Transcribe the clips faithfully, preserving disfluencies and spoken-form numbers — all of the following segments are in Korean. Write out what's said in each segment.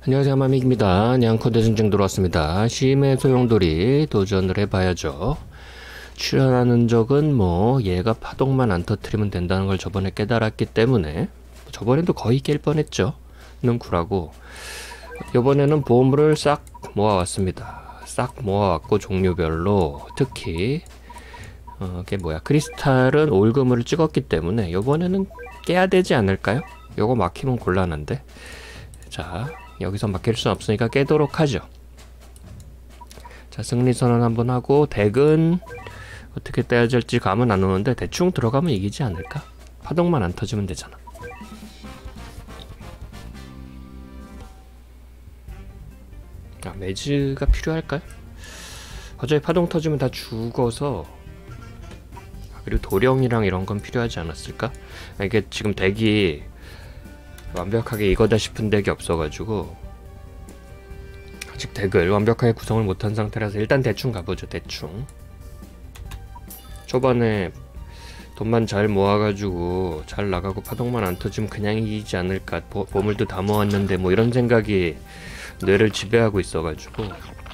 안녕하세요, 마믹입니다. 냥코대 전쟁 들어왔습니다. 심해 소용돌이 도전을 해봐야죠. 출연하는 적은 뭐 얘가 파동만 안 터트리면 된다는 걸 저번에 깨달았기 때문에 저번에도 거의 깰 뻔했죠. 능쿨하고 이번에는 보물을 싹 모아왔습니다. 싹 모아왔고 종류별로 특히 어, 그게 뭐야, 크리스탈은 올금을 찍었기 때문에 이번에는 깨야 되지 않을까요? 요거 막히면 곤란한데. 자, 여기서 막힐 순 없으니까 깨도록 하죠. 자, 승리선언 한번 하고 덱은 어떻게 떼야 될지 감은 안 오는데 대충 들어가면 이기지 않을까? 파동만 안 터지면 되잖아. 아, 매즈가 필요할까요? 어차피 파동 터지면 다 죽어서. 아, 그리고 도령이랑 이런 건 필요하지 않았을까? 아, 이게 지금 덱이 완벽하게 이거다 싶은 덱이 없어가지고 아직 덱을 완벽하게 구성을 못한 상태라서 일단 대충 가보죠. 대충 초반에 돈만 잘 모아가지고 잘 나가고 파동만 안 터지면 그냥 이기지 않을까, 보, 보물도 다 모았는데 뭐 이런 생각이 뇌를 지배하고 있어가지고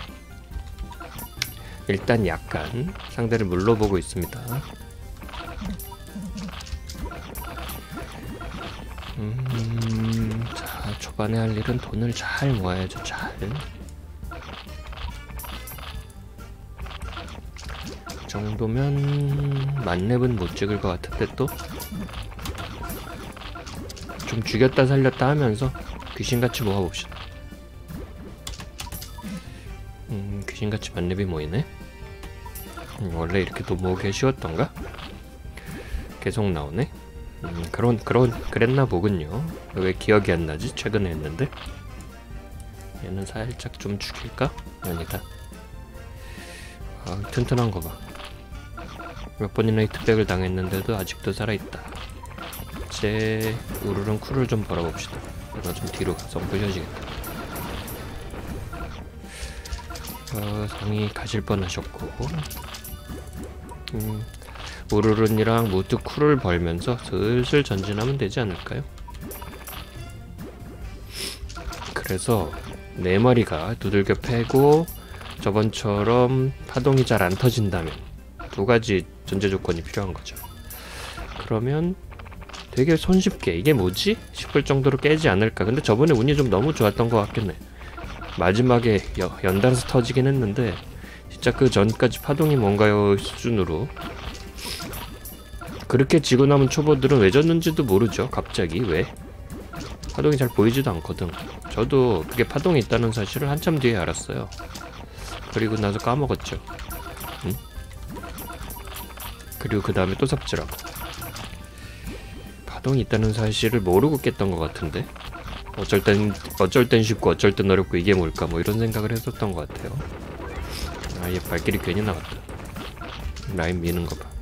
일단 약간 상대를 물러보고 있습니다. 음, 자, 초반에 할 일은 돈을 잘 모아야죠. 잘. 이 정도면 만렙은 못 찍을 것 같은데 또 좀 죽였다 살렸다 하면서 귀신같이 모아봅시다. 음, 귀신같이 만렙이 모이네. 음, 원래 이렇게 돈 모으기 쉬웠던가? 계속 나오네. 음, 그런, 그런, 그랬나 보군요. 왜 기억이 안 나지? 최근에 했는데. 얘는 살짝 좀 죽일까? 아니다. 아, 튼튼한 거 봐. 몇 번이나 히트백을 당했는데도 아직도 살아있다. 이제 우르른 쿨을 좀 벌어봅시다. 내가 좀 뒤로 가서 부셔지겠다. 어, 성이 가실 뻔하셨고. 음. 우르른이랑 모두 쿨을 벌면서 슬슬 전진하면 되지 않을까요? 그래서 네 마리가 두들겨 패고 저번처럼 파동이 잘 안 터진다면 두 가지 전제 조건이 필요한 거죠. 그러면 되게 손쉽게 이게 뭐지? 싶을 정도로 깨지 않을까. 근데 저번에 운이 좀 너무 좋았던 것 같겠네. 마지막에 여, 연달아서 터지긴 했는데 진짜 그 전까지 파동이 뭔가요 수준으로. 그렇게 지고 남은 초보들은 왜 졌는지도 모르죠. 갑자기 왜? 파동이 잘 보이지도 않거든. 저도 그게 파동이 있다는 사실을 한참 뒤에 알았어요. 그리고 나서 까먹었죠. 응? 그리고 그 다음에 또 삽질하고. 파동이 있다는 사실을 모르고 깼던 것 같은데. 어쩔 땐 어쩔 땐 쉽고 어쩔 땐 어렵고 이게 뭘까 뭐 이런 생각을 했었던 것 같아요. 아, 얘 발길이 괜히 나갔다. 라인 미는 거 봐.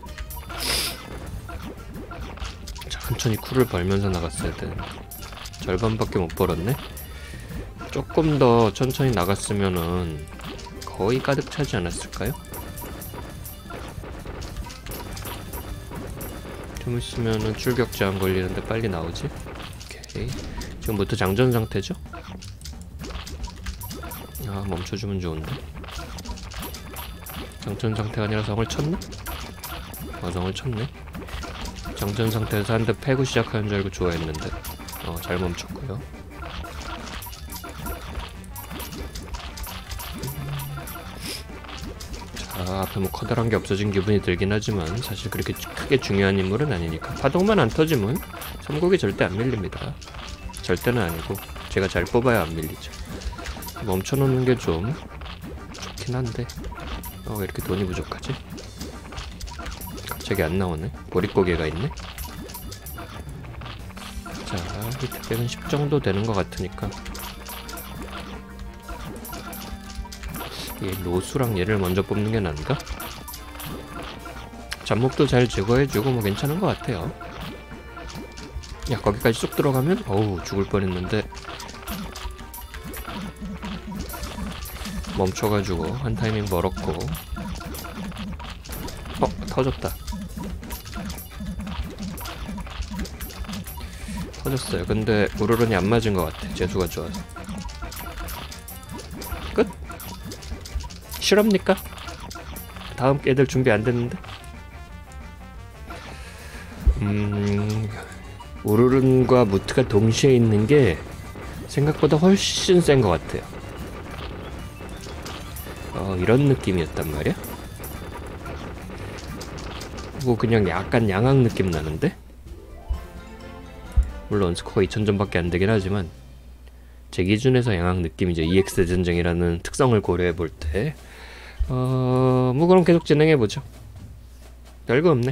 천천히 쿨을 벌면서 나갔어야 되는데 절반밖에 못 벌었네? 조금 더 천천히 나갔으면은 거의 가득 차지 않았을까요? 좀 있으면은 출격 제한 걸리는데 빨리 나오지? 오케이. 지금부터 장전 상태죠? 아, 멈춰주면 좋은데. 장전 상태가 아니라 성을 쳤네? 어, 성을 쳤네. 장전 상태에서 한 대 패고 시작하는 줄 알고 좋아했는데 어, 잘 멈췄고요. 자, 앞에 뭐 커다란 게 없어진 기분이 들긴 하지만 사실 그렇게 크게 중요한 인물은 아니니까. 파동만 안 터지면 삼국이 절대 안 밀립니다. 절대는 아니고 제가 잘 뽑아야 안 밀리죠. 멈춰놓는 게 좀 좋긴 한데 어, 왜 이렇게 돈이 부족하지? 갑자기 안 나오네. 보릿고개가 있네. 자, 히트백은 십 정도 되는 것 같으니까 얘 노수랑 얘를 먼저 뽑는 게 나은가? 잡목도 잘 제거해주고 뭐 괜찮은 것 같아요. 야, 거기까지 쏙 들어가면 어우 죽을 뻔했는데 멈춰가지고 한 타이밍 멀었고. 어, 터졌다. 터졌어요. 근데 우르른이 안 맞은 것 같아. 재수가 좋아서. 실합니까? 다음 애들 준비 안 됐는데? 음... 우르른과 무트가 동시에 있는 게 생각보다 훨씬 센 것 같아요. 어, 이런 느낌이었단 말이야? 뭐 그냥 약간 양악 느낌 나는데? 물론 스코어가 이천 점밖에 안 되긴 하지만 제 기준에서 양악 느낌이죠. 이엑스 대전쟁이라는 특성을 고려해 볼 때. 어... 뭐 그럼 계속 진행해보죠. 별거 없네.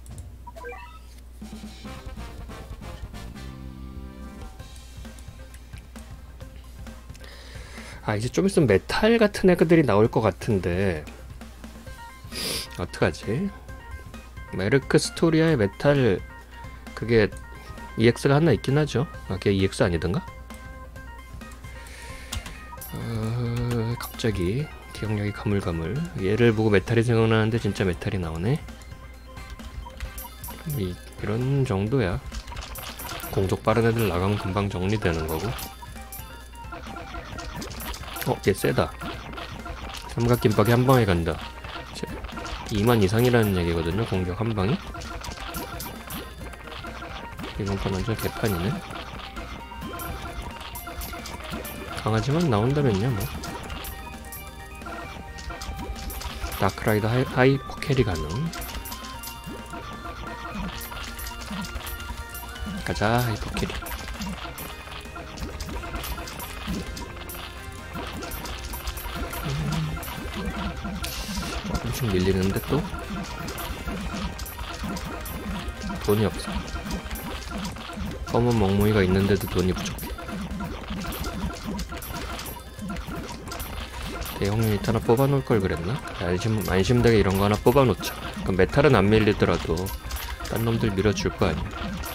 아, 이제 좀 있으면 메탈 같은 애들이 나올 것 같은데 어떡하지? 메르크 스토리아의 메탈 그게 이엑스가 하나 있긴 하죠. 아, 걔 이엑스 아니던가? 어... 갑자기 기억력이 가물가물. 얘를 보고 메탈이 생각나는데 진짜 메탈이 나오네. 이, 이런 정도야. 공속 빠른 애들 나가면 금방 정리되는 거고. 어, 얘 세다. 삼각김밥이 한 방에 간다. 이만 이상이라는 얘기거든요, 공격 한 방이. 이번 건 완전 개판이네. 강하지만 나온다면요, 뭐. 다크라이더 하이, 하이퍼 캐리 가능. 가자, 하이퍼 캐리. 조금씩 밀리는데 또 돈이 없어. 검은 멍멍이가 있는데도 돈이 부족해. 대형 유닛 하나 뽑아놓을 걸 그랬나? 안심, 안심되게 이런 거 하나 뽑아놓자. 그럼 메탈은 안 밀리더라도 딴 놈들 밀어줄 거 아니야.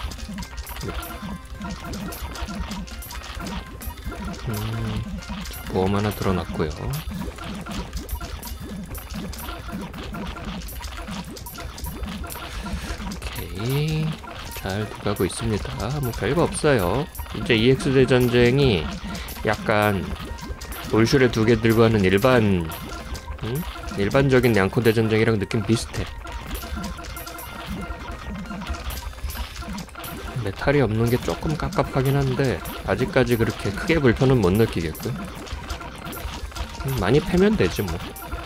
음, 보험 하나 들어놨고요. 오케이, 잘 돼가고 있습니다. 뭐 별거 없어요. 이제 이엑스 대전쟁이 약간 올슈레 두 개 들고 하는 일반 응? 일반적인 냥코 대전쟁이랑 느낌 비슷해. 메탈이 없는 게 조금 깝깝하긴 한데 아직까지 그렇게 크게 불편은 못 느끼겠고. 음, 많이 패면 되지 뭐.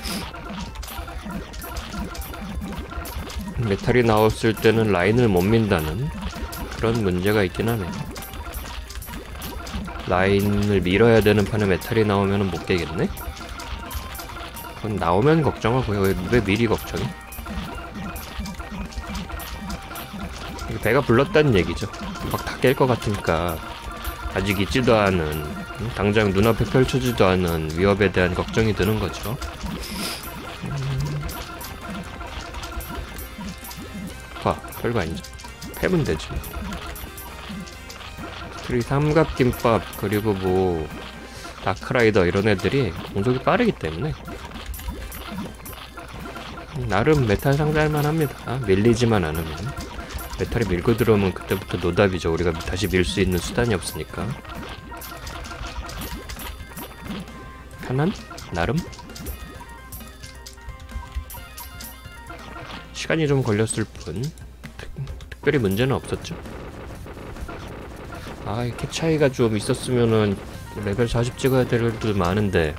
메탈이 나왔을 때는 라인을 못 민다는 그런 문제가 있긴 하네. 라인을 밀어야 되는 판에 메탈이 나오면 못 깨겠네? 그건 나오면 걱정하고요. 왜, 왜 미리 걱정해? 배가 불렀다는 얘기죠. 막 다 깰 것 같으니까 아직 있지도 않은, 당장 눈앞에 펼쳐지지도 않은 위협에 대한 걱정이 드는 거죠. 음... 봐, 별거 아니죠. 패면 되지. 그리고 삼각김밥 그리고 뭐 다크라이더 이런 애들이 공속이 빠르기 때문에 나름 메탈 상대할만 합니다. 밀리지만 않으면. 메탈이 밀고 들어오면 그때부터 노답이죠. 우리가 다시 밀 수 있는 수단이 없으니까. 편한? 나름? 시간이 좀 걸렸을 뿐 특, 특별히 문제는 없었죠. 아, 이렇게 차이가 좀 있었으면은 레벨 사십 찍어야 될 일도 많은데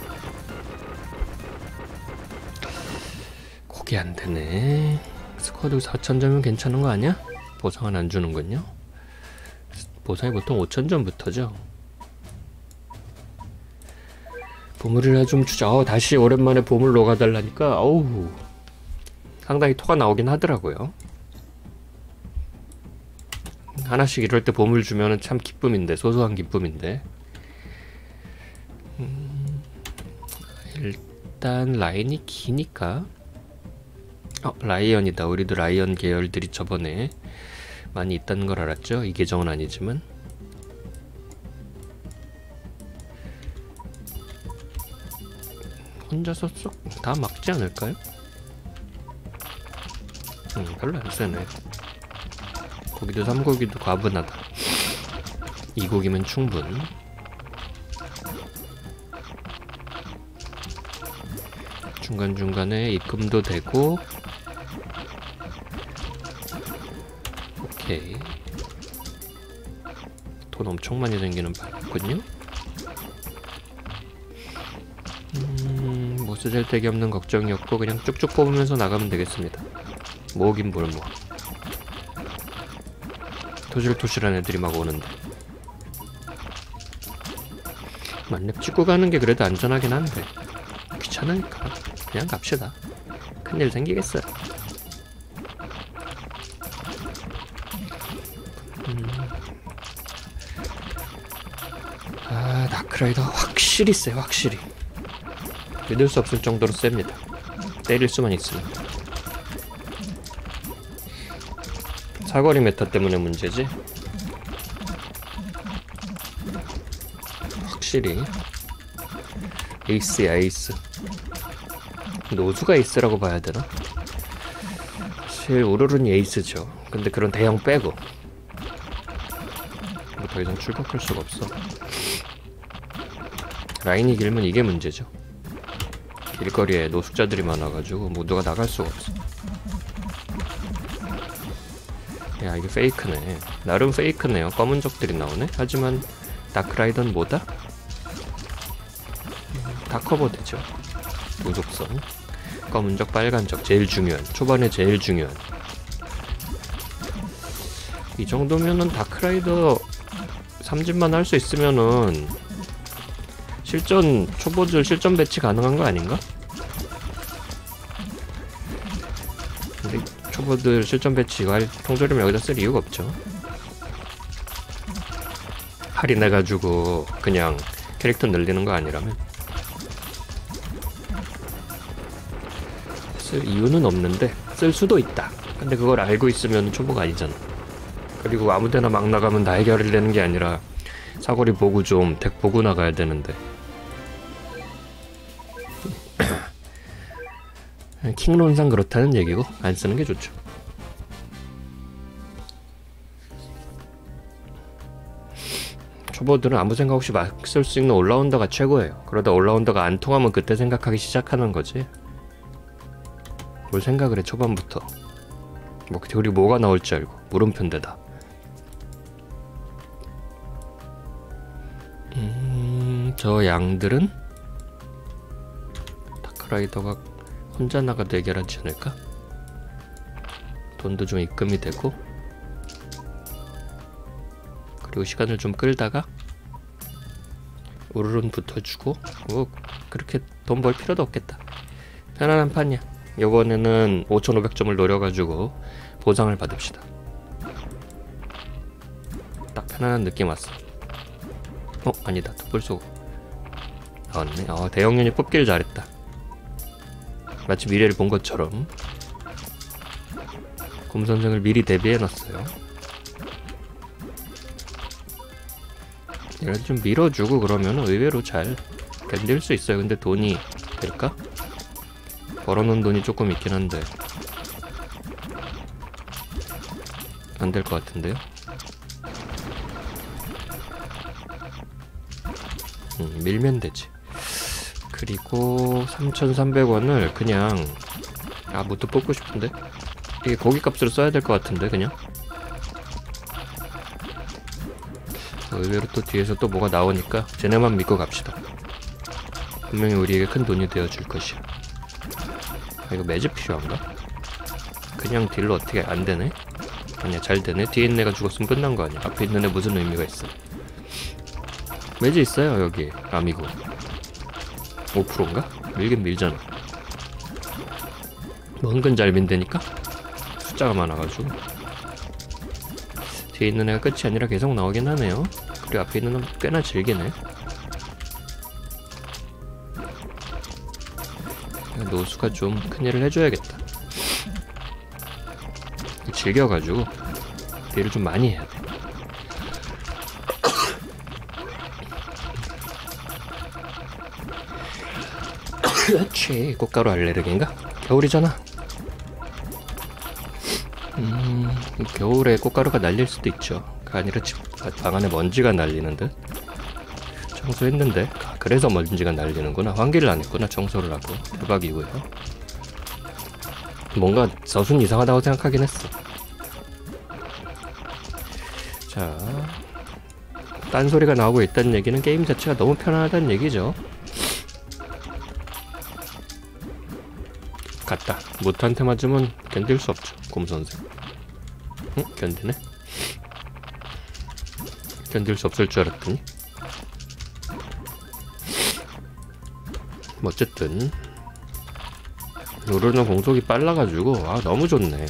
그게 안 되네. 스쿼드 사천 점이면 괜찮은 거 아니야? 보상은 안 주는군요. 보상이 보통 오천 점부터죠. 보물이라 좀 주자. 어, 다시 오랜만에 보물 녹아달라니까 어우 상당히 토가 나오긴 하더라고요. 하나씩 이럴 때 보물 주면은 참 기쁨인데, 소소한 기쁨인데. 음, 일단 라인이 기니까. 어, 라이언이다. 우리도 라이언 계열들이 저번에 많이 있다는 걸 알았죠? 이 계정은 아니지만. 혼자서 쏙 다 막지 않을까요? 음, 별로 안 세네. 고기도 삼고기도 과분하다. 이 고기면 충분. 중간중간에 입금도 되고. 오케이. 돈 엄청 많이 생기는 방이군요. 음, 뭐 쓰잘데기 없는 걱정이 없고 그냥 쭉쭉 뽑으면서 나가면 되겠습니다. 뭐긴 뭘 뭐. 토실토실한 애들이 막 오는데. 만렙 찍고 가는 게 그래도 안전하긴 한데 귀찮으니까 그냥 갑시다. 큰일 생기겠어요. 음. 아, 다크라이더 확실히 세. 확실히 믿을 수 없을 정도로 셉니다. 때릴 수만 있으면. 사거리 메타 때문에 문제지. 확실히 에이스야 에이스. 노수가 에이스라고 봐야 되나? 사실 우르르는 에이스죠. 근데 그런 대형 빼고 뭐 더 이상 출격할 수가 없어. 라인이 길면 이게 문제죠. 길거리에 노숙자들이 많아가지고 모두가 나갈 수가 없어. 야, 이게 페이크네. 나름 페이크네요. 검은 적들이 나오네. 하지만 다크라이더는 뭐다? 다 커버되죠. 무속성, 검은 적, 빨간 적, 제일 중요한, 초반에 제일 중요한. 이 정도면은 다크라이더 삼진만 할 수 있으면은 실전 초보들 실전 배치 가능한 거 아닌가? 근데 초보들 실전 배치 이거 할 통조림 여기다 쓸 이유가 없죠. 할인해가지고 그냥 캐릭터 늘리는 거 아니라면 쓸 이유는 없는데 쓸 수도 있다. 근데 그걸 알고 있으면 초보가 아니잖아. 그리고 아무데나 막 나가면 다 해결을 내는 게 아니라 사거리 보고 좀 덱 보고 나가야 되는데 킹론상 그렇다는 얘기고 안 쓰는 게 좋죠. 초보들은 아무 생각 없이 막 쓸 수 있는 올라운더가 최고예요. 그러다 올라운더가 안 통하면 그때 생각하기 시작하는 거지. 뭘 생각을 해 초반부터. 뭐 그리고 뭐가 나올지 알고 물음표인데다. 음, 저 양들은 다크라이더가 혼자 나가도 해결하지 않을까? 돈도 좀 입금이 되고 그리고 시간을 좀 끌다가 우르른 붙어주고 뭐 그렇게 돈 벌 필요도 없겠다. 편안한 판이야. 이번에는 오천오백 점을 노려가지고 보상을 받읍시다. 딱 편안한 느낌 왔어. 어? 아니다. 툭불 쏘고 나왔네. 어, 대형 유닛 뽑기를 잘했다. 마치 미래를 본 것처럼 곰선생을 미리 대비해놨어요. 이런 좀 밀어주고 그러면 의외로 잘 견딜 수 있어요. 근데 돈이 될까? 벌어놓은 돈이 조금 있긴 한데 안 될 것 같은데요? 음, 밀면 되지. 그리고 삼천삼백 원을 그냥 아 무트 뽑고 싶은데 이게 고기값으로 써야 될 것 같은데 그냥 의외로 또 뒤에서 또 뭐가 나오니까 쟤네만 믿고 갑시다. 분명히 우리에게 큰 돈이 되어줄 것이야. 아, 이거 매즈 필요한가? 그냥 딜로 어떻게 안되네? 아니야 잘되네. 뒤에 있는 애가 죽었으면 끝난 거 아니야. 앞에 있는 애 무슨 의미가 있어. 매즈 있어요 여기. 아미고 오 퍼센트인가? 밀긴 밀잖아. 뭐 은근 잘 민다니까? 숫자가 많아가지고. 뒤에 있는 애가 끝이 아니라 계속 나오긴 하네요. 그리고 앞에 있는 애는 꽤나 질기네. 노수가 좀 큰일을 해줘야겠다. 질겨가지고 딜을 좀 많이 해야 돼. 그렇지. 꽃가루 알레르기인가? 겨울이잖아. 음... 겨울에 꽃가루가 날릴 수도 있죠. 그 아니라 집 방 안에 먼지가 날리는 듯. 청소했는데. 아, 그래서 먼지가 날리는구나. 환기를 안 했구나. 청소를 하고. 대박이고요. 뭔가 서순 이상하다고 생각하긴 했어. 자, 딴소리가 나오고 있다는 얘기는 게임 자체가 너무 편안하다는 얘기죠. 갔다. 무트한테 맞으면 견딜 수 없죠. 곰선생. 응? 견디네? 견딜 수 없을 줄 알았더니. 뭐 어쨌든 요르는 공속이 빨라가지고 아 너무 좋네.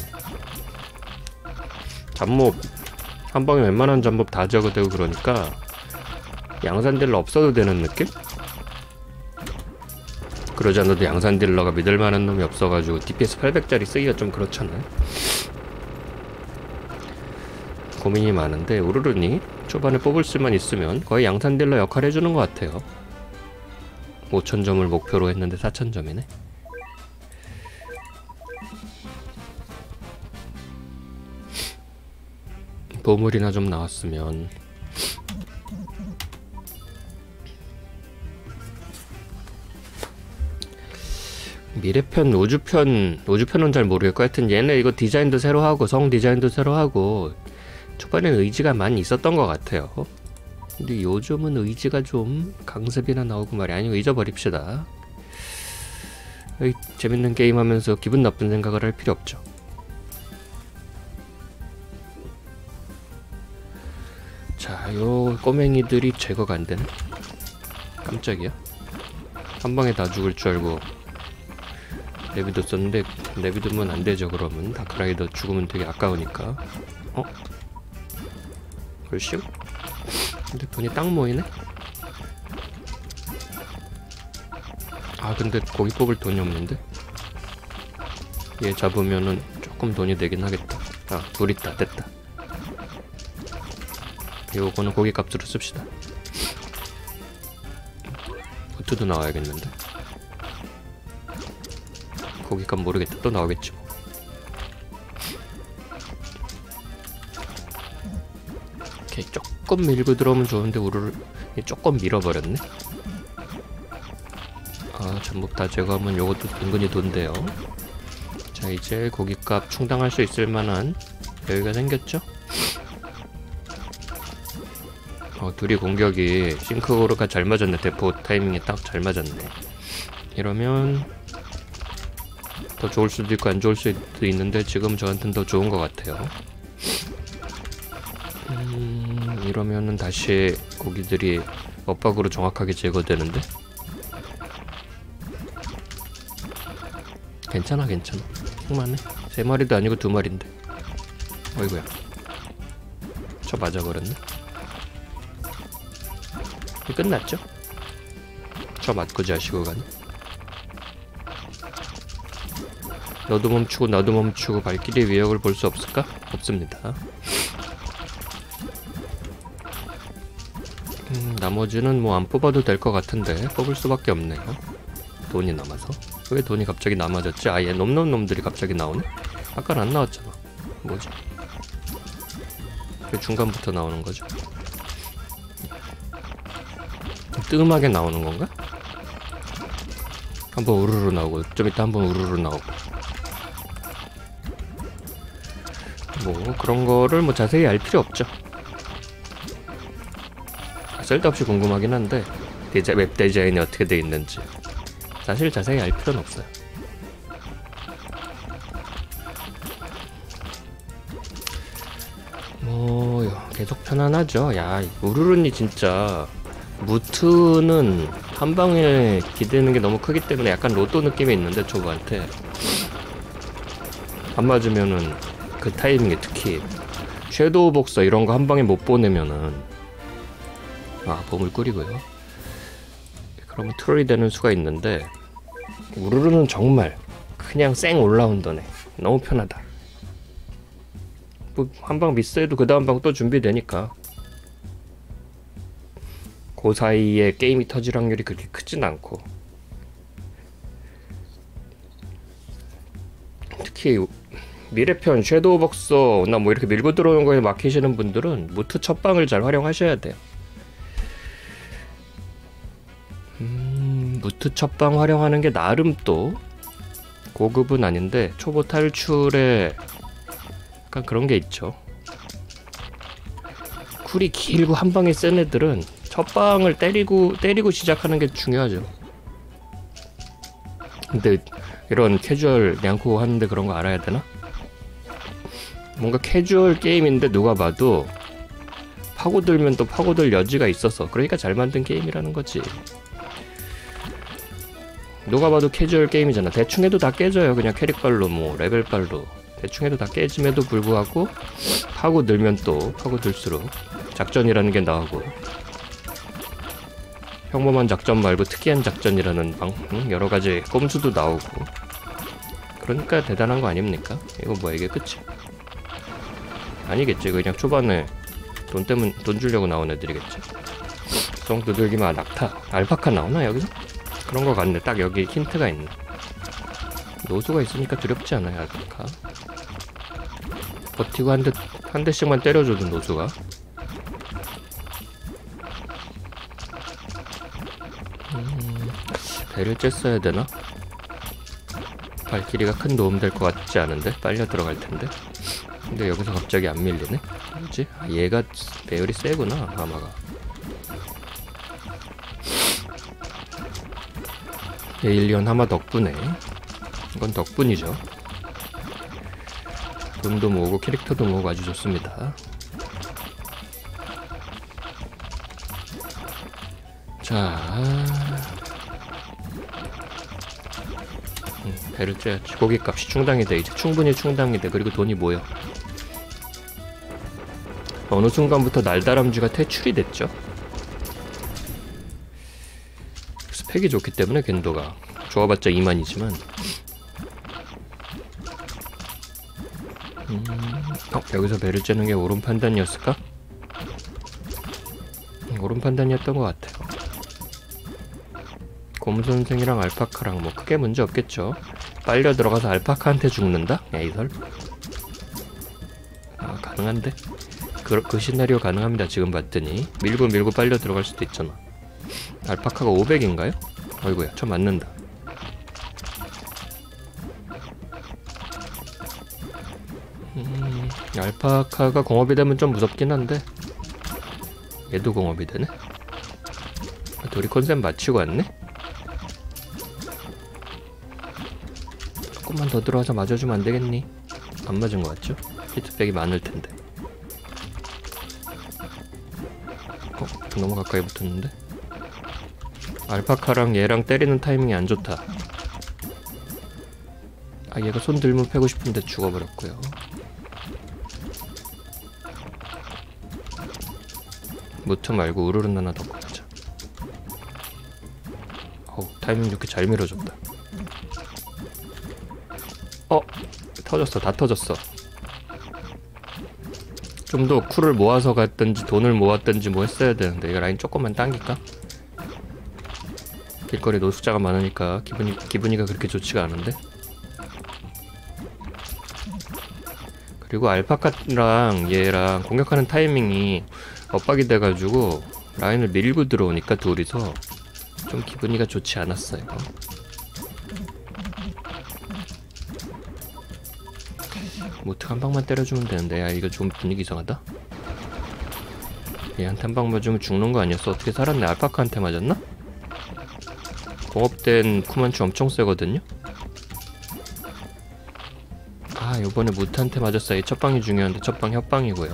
잡몹 한 방에 웬만한 잡몹 다 제거되고 그러니까 양산딜러 없어도 되는 느낌? 그러지 않아도 양산딜러가 믿을만한 놈이 없어가지고 디피에스 팔백짜리 쓰기가 좀 그렇잖아요. 고민이 많은데 우르르니 초반에 뽑을 수만 있으면 거의 양산딜러 역할 해주는 것 같아요. 오천 점을 목표로 했는데 사천 점이네. 보물이나 좀 나왔으면. 미래편, 우주편, 우주편은 잘 모르겠고 하여튼 얘네 이거 디자인도 새로 하고 성 디자인도 새로 하고 초반에는 의지가 많이 있었던 것 같아요. 근데 요즘은 의지가 좀 강습이나 나오고 말이야. 아니면 잊어버립시다. 에이, 재밌는 게임 하면서 기분 나쁜 생각을 할 필요 없죠. 자, 요 꼬맹이들이 제거가 안 되네. 깜짝이야. 한 방에 다 죽을 줄 알고 내비도 썼는데 내비두면 안 되죠. 그러면 다크라이더 죽으면 되게 아까우니까. 어? 글쎄요? 근데 돈이 딱 모이네? 아 근데 고기 뽑을 돈이 없는데? 얘 잡으면은 조금 돈이 되긴 하겠다. 아 둘 있다. 됐다. 요거는 고기 값으로 씁시다. 보트도 나와야겠는데? 고기 값 모르겠다. 또 나오겠지 뭐. 오케이 조금 밀고 들어오면 좋은데 우르르 조금 밀어버렸네. 아 전부 다 제거하면 요것도 은근히 돈대요. 자 이제 고깃값 충당할 수 있을 만한 여유가 생겼죠? 어 둘이 공격이 싱크로가 잘 맞았네. 대포 타이밍이 딱 잘 맞았네. 이러면 더 좋을 수도 있고 안 좋을 수도 있는데 지금 저한테는 더 좋은 것 같아요. 음, 이러면은 다시 고기들이 엇박으로 정확하게 제거되는데? 괜찮아 괜찮아. 충만해. 세 마리도 아니고 두 마리인데. 어이구야. 저 맞아버렸네. 끝났죠? 저 맞고 자시고 가네. 너도 멈추고 나도 멈추고 발길의 위협을 볼 수 없을까? 없습니다. 음, 나머지는 뭐 안 뽑아도 될 것 같은데 뽑을 수밖에 없네요. 돈이 남아서. 왜 돈이 갑자기 남아졌지? 아예 놈놈 놈들이 갑자기 나오네? 아까는 안 나왔잖아. 뭐지? 왜 중간부터 나오는 거죠? 뜸하게 나오는 건가? 한번 우르르 나오고 좀 이따 한번 우르르 나오고 뭐 그런 거를 뭐 자세히 알 필요 없죠. 쓸데없이 궁금하긴 한데 디자, 웹 디자인이 어떻게 돼 있는지 사실 자세히 알 필요는 없어요. 뭐 계속 편안하죠. 야 우르르니 진짜 무트는 한 방에 기대는 게 너무 크기 때문에 약간 로또 느낌이 있는데 저거한테 안 맞으면은 그 타이밍에 특히 섀도우 복서 이런 거 한 방에 못 보내면은 아 보물 꿀이고요. 그러면 트롤이 되는 수가 있는데 우르르는 정말 그냥 쌩 올라운더네. 너무 편하다. 뭐 한 방 미스해도 그 다음 방 또 준비되니까 그 사이에 게임이 터질 확률이 그렇게 크진 않고 특히 미래편 섀도우 복서나 뭐 이렇게 밀고 들어오는 거에 막히시는 분들은 무트 첫방을 잘 활용하셔야 돼요. 음, 무트 첫방 활용하는 게 나름 또 고급은 아닌데 초보 탈출에 약간 그런 게 있죠. 쿨이 길고 한 방에 센 애들은 첫 방을 때리고 때리고 시작하는 게 중요하죠. 근데 이런 캐주얼 냥코 하는데 그런 거 알아야 되나? 뭔가 캐주얼 게임인데 누가 봐도 파고들면 또 파고들 여지가 있어서 그러니까 잘 만든 게임이라는 거지. 누가 봐도 캐주얼 게임이잖아. 대충 해도 다 깨져요. 그냥 캐릭발로 뭐 레벨발로 대충 해도 다 깨짐에도 불구하고 파고들면 또 파고들수록 작전이라는 게 나오고 평범한 작전 말고 특이한 작전이라는 방, 응? 여러가지 꼼수도 나오고 그러니까 대단한 거 아닙니까? 이거 뭐야 이게 끝이? 아니겠지. 그냥 초반에 돈 때문 돈 주려고 나온 애들이겠지. 성 두들기만 낙타 알파카 나오나 여기서? 그런 거 같네. 딱 여기 힌트가 있네. 노수가 있으니까 두렵지 않아요 알파카. 버티고 한 대 한 대씩만 때려줘도 노수가. 음, 배를 쬐어야 되나? 발키리가 큰 도움 될 것 같지 않은데 빨려 들어갈 텐데. 근데 여기서 갑자기 안 밀리네? 뭐지? 아, 얘가 배열이 세구나 하마가. 에일리언 하마 덕분에 이건 덕분이죠. 돈도 모으고 캐릭터도 모으고 아주 좋습니다. 자, 음, 배를 쬐야지. 고깃값이 충당이 돼. 이제 충분히 충당이 돼. 그리고 돈이 모여. 어느 순간부터 날다람쥐가 퇴출이 됐죠. 스펙이 좋기 때문에 겐도가 좋아봤자 이만이지만 음, 어, 여기서 배를 쬐는 게 옳은 판단이었을까? 음, 옳은 판단이었던 것 같아요. 곰선생이랑 알파카랑 뭐 크게 문제 없겠죠. 빨려 들어가서 알파카한테 죽는다? 에이 설 아, 가능한데? 그, 그 시나리오 가능합니다. 지금 봤더니 밀고 밀고 빨려 들어갈 수도 있잖아. 알파카가 오백인가요? 어이구야 저 맞는다. 음, 알파카가 공업이 되면 좀 무섭긴 한데 얘도 공업이 되네? 둘이 컨셉 맞추고 왔네? 조금만 더 들어와서 맞아주면 안 되겠니? 안 맞은 것 같죠? 히트백이 많을 텐데. 어? 너무 가까이 붙었는데? 알파카랑 얘랑 때리는 타이밍이 안 좋다. 아 얘가 손 들면 패고 싶은데 죽어버렸고요. 무트 말고 우르른 하나 더 꺼내자. 어우 타이밍 좋게 잘 밀어줬다. 어! 터졌어. 다 터졌어. 좀 더 쿨을 모아서 갔든지 돈을 모았든지 뭐 했어야 되는데. 이거 라인 조금만 당길까? 길거리 노숙자가 많으니까 기분이, 기분이가 그렇게 좋지가 않은데. 그리고 알파카랑 얘랑 공격하는 타이밍이 엇박이 돼가지고 라인을 밀고 들어오니까 둘이서 좀 기분이가 좋지 않았어요. 모트 한 방만 때려주면 되는데. 야 이거 좀 분위기 이상하다. 얘한테 한 방 맞으면 죽는 거 아니었어? 어떻게 살았네. 알파카한테 맞았나? 공업된 쿠만추 엄청 세거든요? 아 요번에 무트한테 맞았어요. 첫 방이 중요한데 첫 방 협방이고요.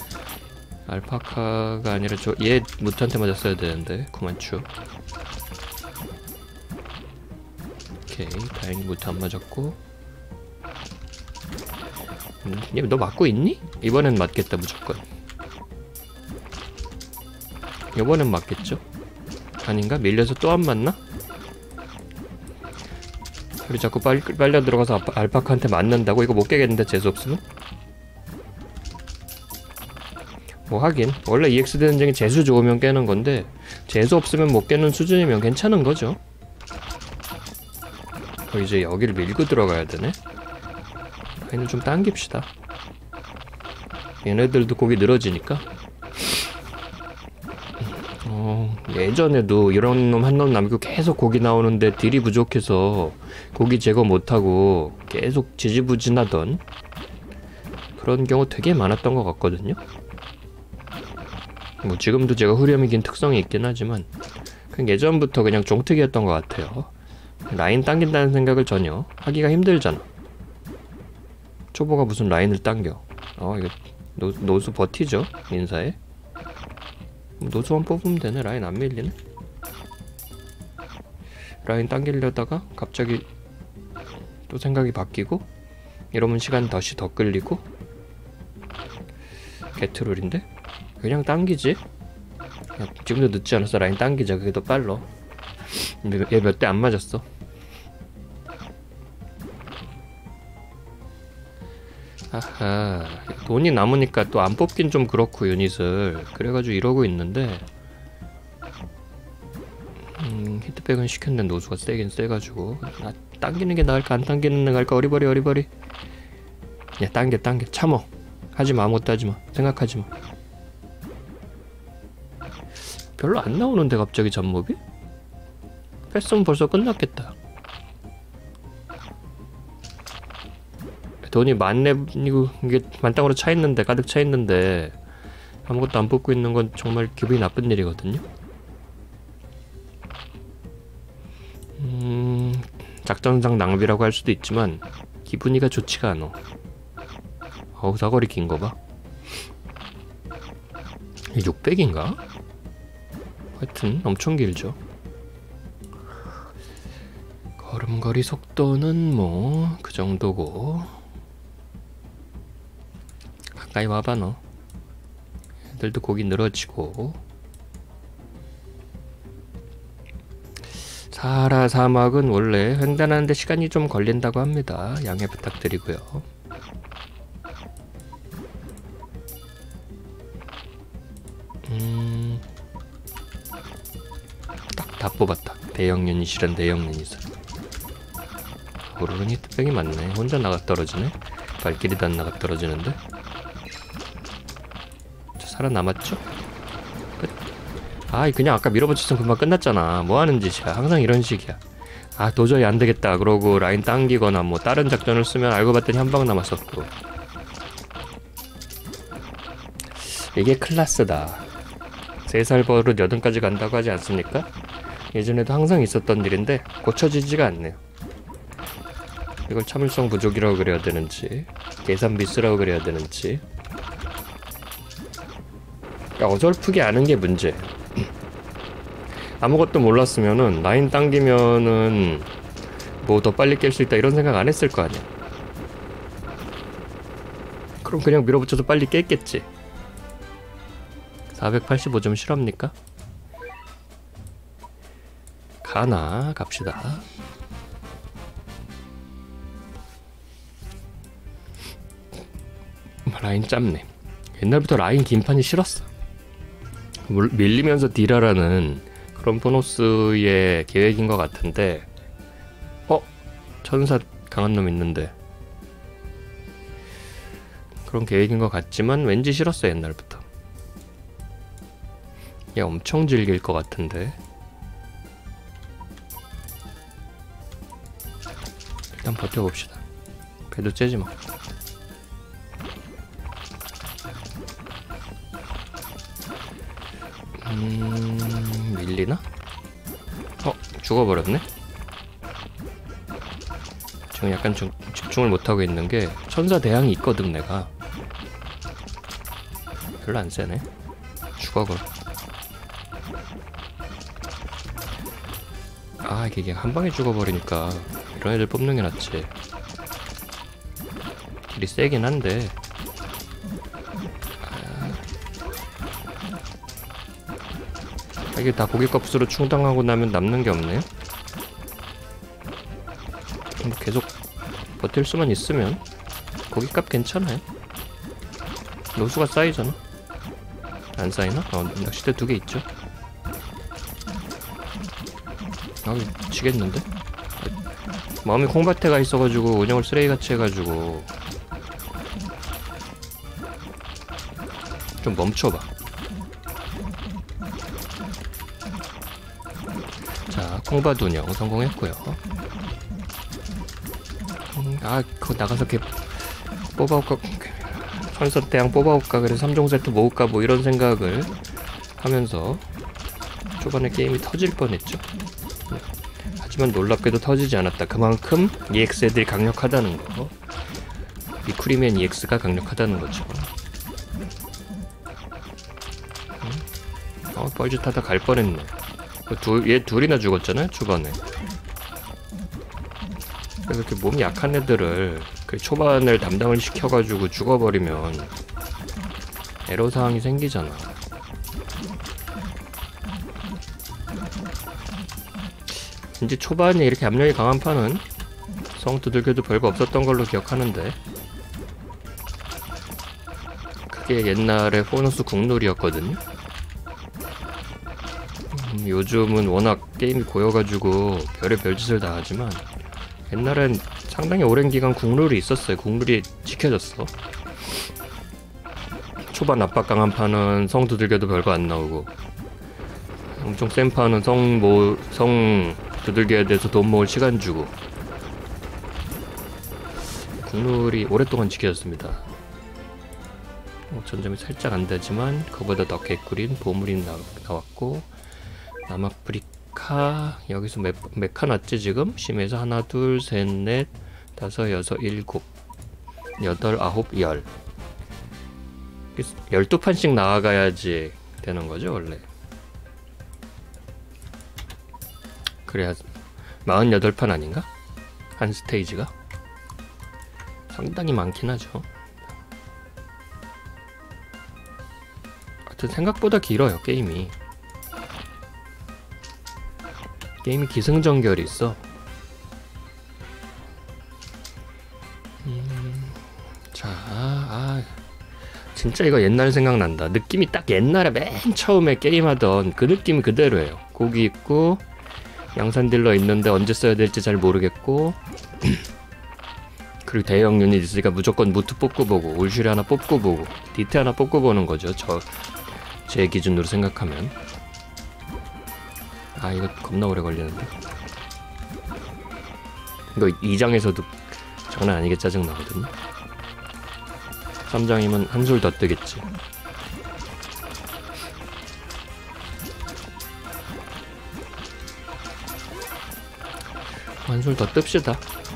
알파카가 아니라 저 얘 무트한테 맞았어야 되는데 쿠만추. 오케이 다행히 무트 안 맞았고. 음, 얘 너 맞고 있니? 이번엔 맞겠다 무조건. 이번엔 맞겠죠? 아닌가? 밀려서 또 안 맞나? 우리 자꾸 빨, 빨려 들어가서 알파, 알파카한테 맞는다고? 이거 못 깨겠는데 재수 없으면? 뭐 하긴 원래 이엑스 대전쟁이 재수 좋으면 깨는 건데 재수 없으면 못 깨는 수준이면 괜찮은 거죠. 어, 이제 여기를 밀고 들어가야 되네. 라인을 좀 당깁시다. 얘네들도 곡이 늘어지니까. 어, 얘 예전에도 이런 놈 한 놈 남기고 계속 고기 나오는데 딜이 부족해서 고기 제거 못하고 계속 지지부진하던 그런 경우 되게 많았던 것 같거든요. 뭐 지금도 제가 후렴이긴 특성이 있긴 하지만 그냥 예전부터 그냥 종특이었던 것 같아요. 라인 당긴다는 생각을 전혀 하기가 힘들잖아. 초보가 무슨 라인을 당겨. 어 이거 노, 노수 버티죠 인사에. 노수만 뽑으면 되네. 라인 안 밀리네. 라인 당기려다가 갑자기 또 생각이 바뀌고 이러면 시간 다시 더 끌리고. 개트롤인데? 그냥 당기지? 야, 지금도 늦지 않았어. 라인 당기자. 그게 더 빨라. 얘 몇 대 안 맞았어. 아하, 돈이 남으니까 또 안 뽑긴 좀 그렇고 유닛을. 그래가지고 이러고 있는데 음, 히트백은 시켰는데 노수가 세긴 세가지고 아, 당기는 게 나을까 안 당기는 게 나을까. 어리버리 어리버리. 야 당겨 당겨. 참어. 하지마. 아무것도 하지마. 생각하지마. 별로 안 나오는데 갑자기 잡몹이? 뺐으면 벌써 끝났겠다. 돈이 만렙 이고 이게 만땅으로 차 있는데 가득 차 있는데 아무것도 안 뽑고 있는 건 정말 기분이 나쁜 일이거든요. 음, 작전상 낭비라고 할 수도 있지만 기분이가 좋지가 않아. 어우 사거리 긴 거 봐. 육백인가? 하여튼 엄청 길죠. 걸음걸이 속도는 뭐 그 정도고. 가까이 와봐 너. 애들도 고기 늘어지고. 사하라 사막은 원래 횡단하는데 시간이 좀 걸린다고 합니다. 양해 부탁드리고요. 음... 딱 다 뽑았다. 대형 유닛이란 대형 유닛을. 오르는 히트백이 많네. 혼자 나가 떨어지네. 발길이도 안 나가 떨어지는데. 저 살아남았죠? 끝. 아 그냥 아까 밀어붙였으면 금방 끝났잖아. 뭐하는 짓이야. 항상 이런 식이야. 아 도저히 안되겠다 그러고 라인 당기거나 뭐 다른 작전을 쓰면 알고 봤더니 한 방 남았었고. 이게 클라스다. 세 살 버릇 여든까지 간다고 하지 않습니까? 예전에도 항상 있었던 일인데 고쳐지지가 않네요. 이걸 참을성 부족이라고 그래야 되는지 계산 미스라고 그래야 되는지. 그러니까 어설프게 아는 게 문제. 아무것도 몰랐으면은 라인 당기면은 뭐 더 빨리 깰 수 있다 이런 생각 안 했을 거 아니야. 그럼 그냥 밀어붙여서 빨리 깼겠지. 사백팔십오 점 실합니까? 가나 갑시다. 라인 짧네. 옛날부터 라인 긴판이 싫었어. 밀리면서 딜하라는 그런 보너스의 계획인 것 같은데. 어? 천사 강한 놈 있는데. 그런 계획인 것 같지만 왠지 싫었어 옛날부터. 얘 엄청 즐길 것 같은데. 일단 버텨봅시다. 배도 째지마. 음... 밀리나? 어? 죽어버렸네? 지금 약간 좀 집중을 못하고 있는게 천사 대항이 있거든 내가. 별로 안 세네. 죽어버려. 아 이게 한방에 죽어버리니까 이런 애들 뽑는 게 낫지. 딜이 세긴 한데. 아, 이게 다 고깃값으로 충당하고 나면 남는 게 없네요. 뭐 계속 버틸 수만 있으면 고깃값 괜찮아요. 노수가 쌓이잖아. 안 쌓이나? 어, 낚싯대 두 개 있죠. 아 미치겠는데? 마음이 콩밭에 가 있어가지고 운영을 쓰레기같이 해가지고. 좀 멈춰봐. 자, 콩바드 운영 성공했고요. 음, 아, 그거 나가서 이렇게 뽑아올까, 선서대왕 뽑아올까, 그래서 삼 종 세트 모을까, 뭐 이런 생각을 하면서 초반에 게임이 터질 뻔했죠. 하지만 놀랍게도 터지지 않았다. 그만큼 이엑스 애들이 강력하다는 거. 미쿠리맨 이엑스가 강력하다는 거죠. 어, 뻘짓하다 갈 뻔했네. 두, 얘 둘이나 죽었잖아요, 초반에. 그래서 이렇게 몸이 약한 애들을 그 초반을 담당을 시켜가지고 죽어버리면 애로사항이 생기잖아. 이제 초반에 이렇게 압력이 강한 판은 성 두들겨도 별거 없었던 걸로 기억하는데, 그게 옛날에 보너스 국룰이었거든요. 음, 요즘은 워낙 게임이 고여가지고 별의 별짓을 다 하지만 옛날엔 상당히 오랜 기간 국룰이 있었어요. 국룰이 지켜졌어. 초반 압박 강한 판은 성 두들겨도 별거 안 나오고, 엄청 센 판은 성 모, 성 두들겨야 돼서 돈 모을 시간 주고, 국룰이 오랫동안 지켜졌습니다. 전점이 살짝 안 되지만 그거보다 더 개꿀인 보물이 나, 나왔고, 남아프리카 여기서 몇, 몇 칸 왔지 지금? 심해서 하나 둘 셋 넷 다섯 여섯 일곱 여덟 아홉 열 열두 판씩 나아가야지 되는 거죠 원래. 그래야 마흔여덟 판 아닌가? 한 스테이지가? 상당히 많긴 하죠. 하여튼 생각보다 길어요 게임이. 게임이 기승전결이 있어. 음, 자, 아, 진짜 이거 옛날 생각난다. 느낌이 딱 옛날에 맨 처음에 게임하던 그 느낌이 그대로예요. 고기 있고 양산 딜러 있는데 언제 써야 될지 잘 모르겠고 그리고 대형 유닛 있으니까 무조건 무트 뽑고 보고 울슈리 하나 뽑고 보고 디테 하나 뽑고 보는 거죠. 저 제 기준으로 생각하면. 아, 이거 겁나 오래 걸리는데. 이거 이 장에서도 장난 아니게 짜증 나거든요. 삼 장이면 한술 더 뜨겠지. 한술 더 뜹시다.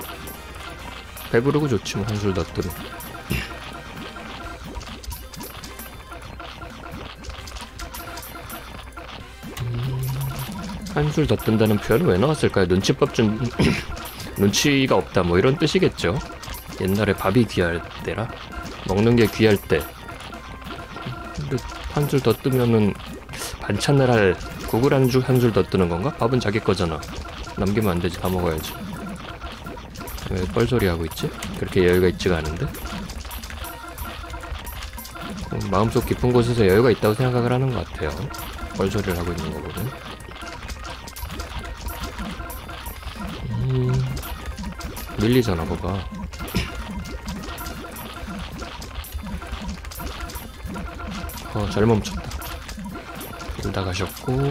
배부르고 좋지 뭐 한술 더 뜨면. 한술 더 뜬다는 표현은 왜 나왔을까요? 눈치밥 좀 눈치가 없다 뭐 이런 뜻이겠죠. 옛날에 밥이 귀할 때라 먹는 게 귀할 때. 근데 한술 더 뜨면은 반찬을 할 국을 한줄 한술 더 뜨는 건가? 밥은 자기 거잖아. 남기면 안 되지. 다 먹어야지. 왜 뻘소리 하고 있지? 그렇게 여유가 있지가 않은데. 음, 마음속 깊은 곳에서 여유가 있다고 생각을 하는 것 같아요. 뻘소리를 하고 있는 거 보면. 음, 밀리잖아 뭐가. 어, 잘 멈췄다. 둘 다 가셨고,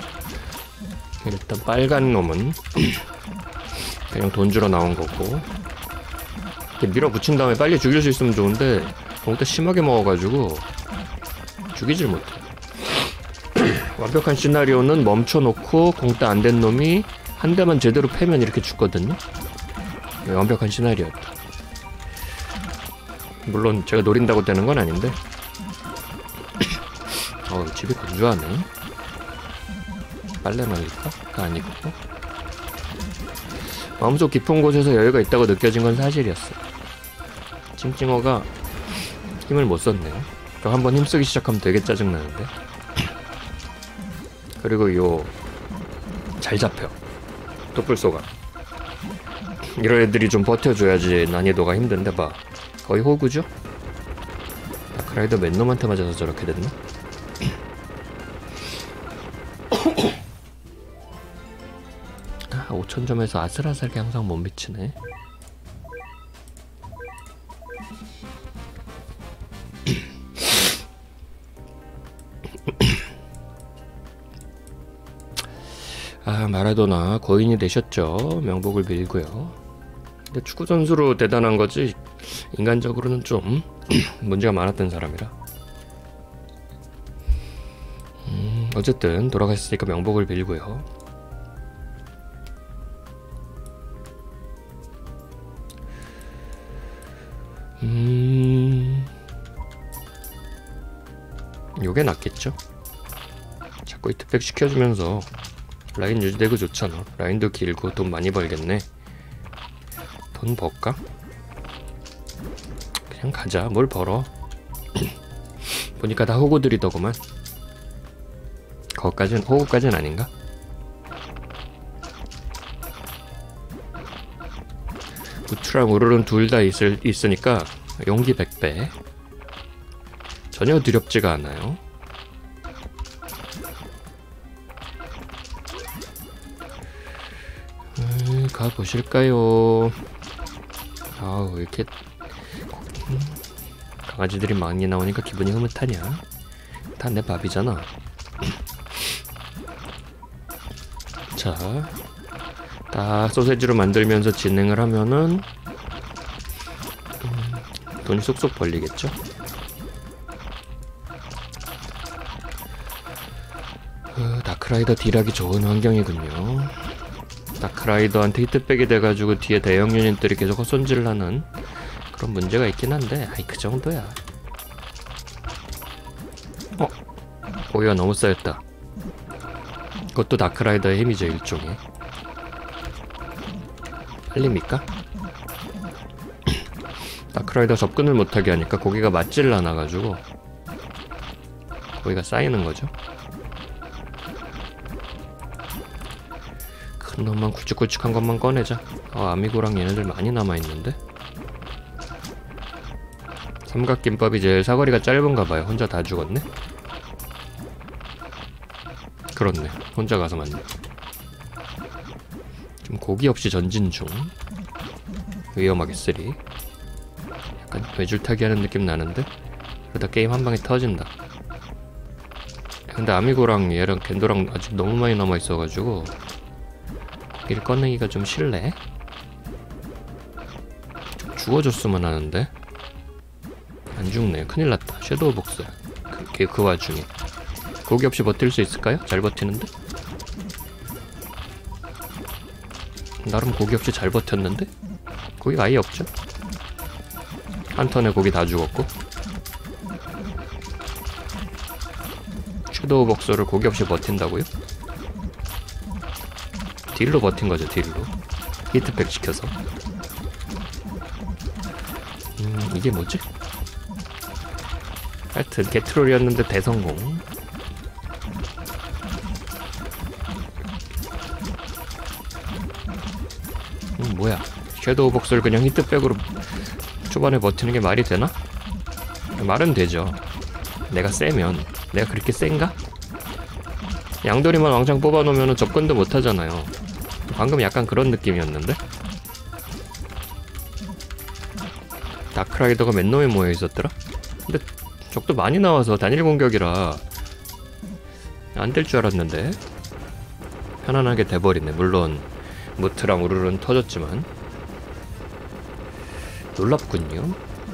일단 빨간 놈은 그냥 돈 주러 나온 거고, 이렇게 밀어붙인 다음에 빨리 죽일 수 있으면 좋은데 공짜 심하게 먹어가지고 죽이질 못해. 완벽한 시나리오는 멈춰놓고 공짜 안 된 놈이 한 대만 제대로 패면 이렇게 죽거든요. 완벽한 시나리오였다. 물론 제가 노린다고 되는 건 아닌데. 어, 집이 건조하네. 빨래 말릴까? 그거 아니고. 마음속 깊은 곳에서 여유가 있다고 느껴진 건 사실이었어. 찡찡어가 힘을 못 썼네요. 또 한번 힘쓰기 시작하면 되게 짜증나는데. 그리고 요 잘 잡혀. 또뿔쏘가 이런 애들이 좀 버텨줘야지 난이도가 힘든데 봐. 거의 호구죠? 다크라이더 맨 놈한테 맞아서 저렇게 됐나? 아, 오천 점에서 아슬아슬하게 항상 못 미치네. 아, 마라도나 고인이 되셨죠. 명복을 빌고요. 근데 축구 선수로 대단한 거지 인간적으로는 좀 문제가 많았던 사람이라. 음, 어쨌든 돌아가셨으니까 명복을 빌고요. 음, 요게 낫겠죠? 자꾸 히트백 시켜주면서 라인 유지되고 좋잖아. 라인도 길고 돈 많이 벌겠네. 돈 벌까? 그냥 가자. 뭘 벌어. 보니까 다 호구들이더구만. 거기까진 호구까진 아닌가? 우추랑 우르른 둘 다 있을 있으니까 용기 백 배. 전혀 두렵지가 않아요. 음, 가보실까요? 아우, 왜 이렇게 음, 강아지들이 많이 나오니까 기분이 흐뭇하냐? 다 내 밥이잖아. 자, 다 소세지로 만들면서 진행을 하면은 음, 돈이 쏙쏙 벌리겠죠? 어, 다크라이더 딜하기 좋은 환경이군요. 다크라이더한테 히트백이 돼가지고 뒤에 대형 유닛들이 계속 헛손질을 하는 그런 문제가 있긴 한데, 아이, 그 정도야. 어? 오히려 너무 쌓였다. 그것도 다크라이더의 힘이죠, 일종의. 빨립니까? 다크라이더 접근을 못하게 하니까 고기가 맞질 않아가지고 고기가 쌓이는 거죠. 큰 놈만 굵직굵직한 것만 꺼내자. 어, 아미고랑 얘네들 많이 남아있는데? 삼각김밥이 제일 사거리가 짧은가봐요. 혼자 다 죽었네? 그렇네. 혼자 가서 맞네. 좀 고기 없이 전진 중. 위험하게 쓰리. 약간 외줄타기 하는 느낌 나는데? 그러다 게임 한 방에 터진다. 근데 아미고랑 얘랑 겐도랑 아직 너무 많이 남아있어가지고 고기를 꺼내기가 좀 싫네? 좀 죽어줬으면 하는데? 안 죽네. 큰일 났다. 섀도우 복스. 그, 그 와중에. 고기 없이 버틸 수 있을까요? 잘 버티는데? 나름 고기 없이 잘 버텼는데? 고기가 아예 없죠? 한 턴에 고기 다 죽었고. 섀도우 복서를 고기 없이 버틴다고요? 딜로 버틴 거죠, 딜로. 히트백 시켜서. 음, 이게 뭐지? 하여튼 개트롤이었는데 대성공. 음, 뭐야? 섀도우 복서를 그냥 히트백으로 초반에 버티는 게 말이 되나? 말은 되죠. 내가 세면. 내가 그렇게 센가? 양돌이만 왕창 뽑아놓으면 접근도 못하잖아요. 방금 약간 그런 느낌이었는데? 다크라이더가 맨 놈에 모여있었더라? 근데 적도 많이 나와서 단일 공격이라 안 될 줄 알았는데 편안하게 돼버리네. 물론 무트랑 우르르는 터졌지만 놀랍군요.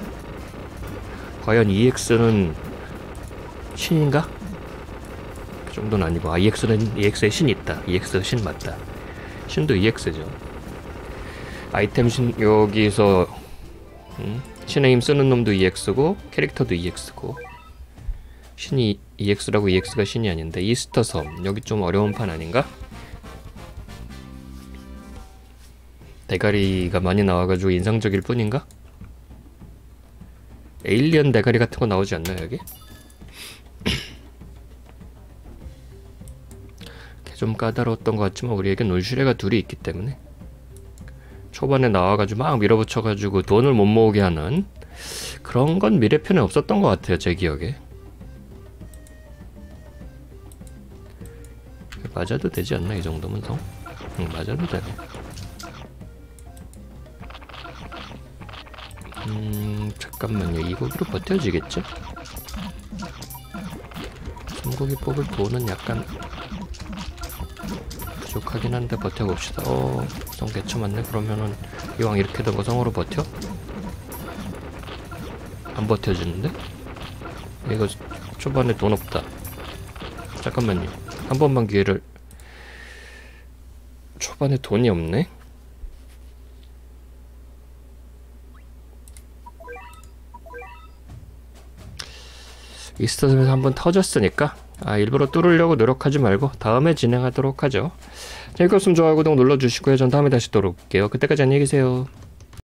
과연 이엑스는 신인가? 그 정도는 아니고, 아, 이엑스는 이엑스의 신이 있다. 이엑스 신 맞다. 신도 이엑스죠. 아이템 신, 여기서 음? 신의 힘 쓰는 놈도 이엑스고 캐릭터도 이엑스고. 신이 이엑스라고 이엑스가 신이 아닌데. 이스터 섬, 여기 좀 어려운 판 아닌가? 대가리가 많이 나와가지고 인상적일 뿐인가? 에일리언 대가리 같은 거 나오지 않나요, 여기? 좀 까다로웠던 것 같지만 우리에겐 울슈레가 둘이 있기 때문에 초반에 나와가지고 막 밀어붙여가지고 돈을 못 모으게 하는 그런 건 미래편에 없었던 것 같아요, 제 기억에. 맞아도 되지 않나, 이 정도면 더? 응, 맞아도 되네. 음, 잠깐만요. 이 고기로 버텨지겠죠? 삼 고기 뽑을 돈은 약간 부족하긴 한데 버텨봅시다. 어, 성 개쳐 맞네. 그러면은 이왕 이렇게 된 거 성으로 버텨? 안 버텨지는데? 이거 초반에 돈 없다. 잠깐만요. 한 번만 기회를. 초반에 돈이 없네? 이스터섬에서 한번 터졌으니까 아 일부러 뚫으려고 노력하지 말고 다음에 진행하도록 하죠. 재밌었으면 좋아요 구독 눌러주시고요. 전 다음에 다시 또 올게요. 그때까지 안녕히 계세요.